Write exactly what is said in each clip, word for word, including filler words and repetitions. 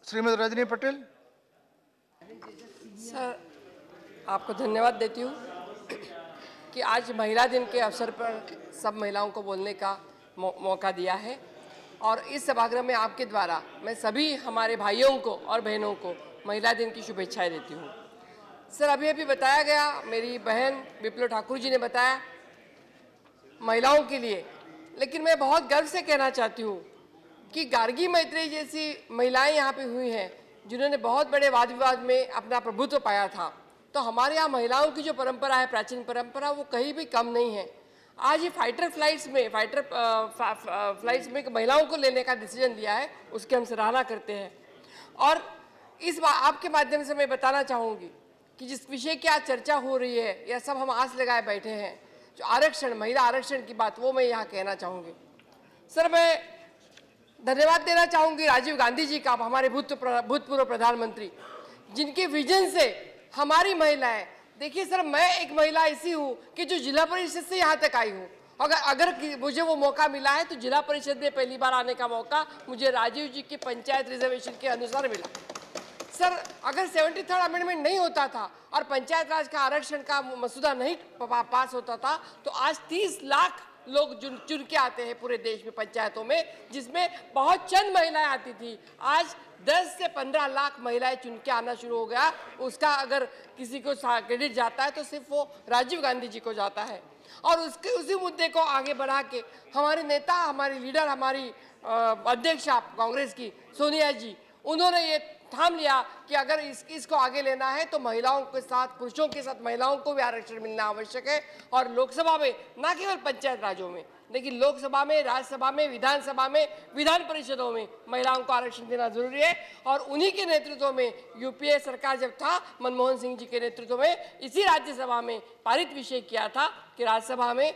Shrimati Rajni Patel. Sir, आपको धन्यवाद देती हूँ कि आज महिला दिन के अवसर पर सब महिलाओं को बोलने का मौ, मौका दिया है और इस सभागृह में आपके द्वारा मैं सभी हमारे भाइयों को और बहनों को महिला दिन की शुभेच्छाएं देती हूँ। सर, अभी अभी बताया गया, मेरी बहन विप्लव ठाकुर जी ने बताया महिलाओं के लिए, लेकिन मैं बहुत गर्व से कहना चाहती हूँ कि गार्गी मैत्रेयी जैसी महिलाएं यहाँ पे हुई हैं जिन्होंने बहुत बड़े वाद विवाद में अपना प्रभुत्व पाया था। तो हमारे यहाँ महिलाओं की जो परंपरा है, प्राचीन परंपरा, वो कहीं भी कम नहीं है। आज ये फाइटर फ्लाइट्स में फाइटर फ्लाइट्स में महिलाओं को लेने का डिसीजन लिया है, उसकी हम सराहना करते हैं। और इस बार आपके माध्यम से मैं बताना चाहूँगी कि जिस विषय की आज चर्चा हो रही है या सब हम आस लगाए बैठे हैं, जो आरक्षण, महिला आरक्षण की बात, वो मैं यहाँ कहना चाहूँगी। सर, मैं धन्यवाद देना चाहूँगी राजीव गांधी जी का, हमारे भूतपूर्व प्रधानमंत्री, जिनके विजन से हमारी महिलाएं, देखिए सर, मैं एक महिला ऐसी हूँ कि जो जिला परिषद से यहाँ तक आई हूँ। अगर अगर मुझे वो मौका मिला है तो जिला परिषद में पहली बार आने का मौका मुझे राजीव जी की पंचायत रिजर्वेशन के अनुसार मिला। सर, अगर सेवेंटी थर्ड अमेंडमेंट नहीं होता था और पंचायत राज का आरक्षण का मसूदा नहीं पास होता था तो आज तीस लाख लोग चुन चुन के आते हैं पूरे देश में पंचायतों में, जिसमें बहुत चंद महिलाएं आती थी। आज दस से पंद्रह लाख महिलाएं चुन के आना शुरू हो गया। उसका अगर किसी को क्रेडिट जाता है तो सिर्फ वो राजीव गांधी जी को जाता है। और उसके उसी मुद्दे को आगे बढ़ा के हमारे नेता, हमारी लीडर, हमारी अध्यक्ष कांग्रेस की सोनिया जी, उन्होंने ये ठान लिया कि अगर इस इसको आगे लेना है तो महिलाओं के साथ, पुरुषों के साथ महिलाओं को भी आरक्षण मिलना आवश्यक है। और लोकसभा में, ना केवल पंचायत राज्यों में, लेकिन लोकसभा में, राज्यसभा में, विधानसभा में, विधान परिषदों में महिलाओं को आरक्षण देना जरूरी है। और उन्हीं के नेतृत्व में यूपीए सरकार जब था, मनमोहन सिंह जी के नेतृत्व में इसी राज्यसभा में पारित विषय किया था कि राज्यसभा में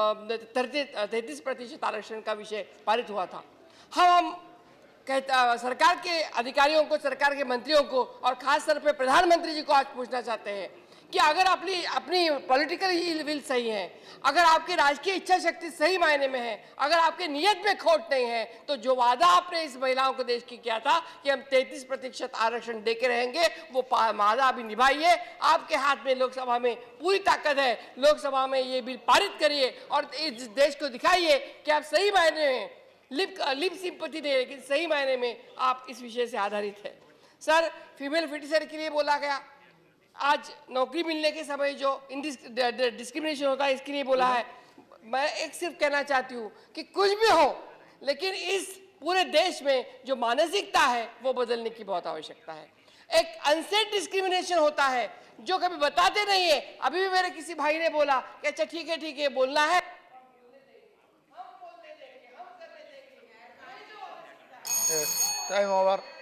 तैंतीस प्रतिशत आरक्षण का विषय पारित हुआ था। हम कहता सरकार के अधिकारियों को, सरकार के मंत्रियों को और खास तौर पे प्रधानमंत्री जी को आज पूछना चाहते हैं कि अगर अपनी अपनी पॉलिटिकल विल सही है, अगर आपकी राजकीय इच्छा शक्ति सही मायने में है, अगर आपके नियत में खोट नहीं है, तो जो वादा आपने इस महिलाओं को देश की किया था कि हम तैंतीस प्रतिशत आरक्षण देके रहेंगे, वो वादा अभी निभाइए। आपके हाथ में लोकसभा में पूरी ताकत है, लोकसभा में ये बिल पारित करिए और इस देश को दिखाइए कि आप सही मायने में लिप लिप सिंपैथी दे, लेकिन सही मायने में आप इस विषय से आधारित है। सर, फीमेल ऑफिसर के लिए बोला गया, आज नौकरी मिलने के समय जो डिस्क्रिमिनेशन होता है, इसके लिए बोला है। मैं एक सिर्फ कहना चाहती हूँ कि कुछ भी हो, लेकिन इस पूरे देश में जो मानसिकता है वो बदलने की बहुत आवश्यकता है। एक अनसेड डिस्क्रिमिनेशन होता है जो कभी बताते नहीं है। अभी भी मेरे किसी भाई ने बोला कि अच्छा ठीक है ठीक है बोलना है, टाइम ओवर।